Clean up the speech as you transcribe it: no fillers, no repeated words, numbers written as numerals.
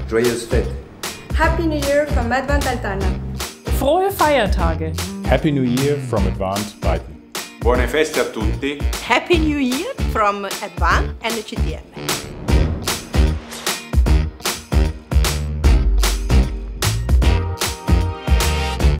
Joyeuses Fête. Happy New Year from ADVANT Altana. Frohe Feiertage. Happy New Year from ADVANT Brighton. Buone feste a tutti. Happy New Year from ADVANT NCTM.